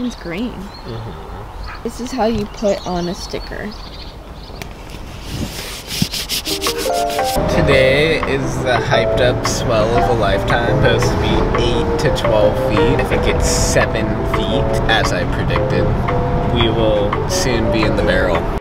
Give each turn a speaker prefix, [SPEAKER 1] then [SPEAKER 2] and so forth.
[SPEAKER 1] one's green. This is how you put on a sticker.
[SPEAKER 2] Today is the hyped up swell of a lifetime, supposed to be 8 to 12 feet. I think it's 7 feet, as I predicted. We will soon be in the barrel.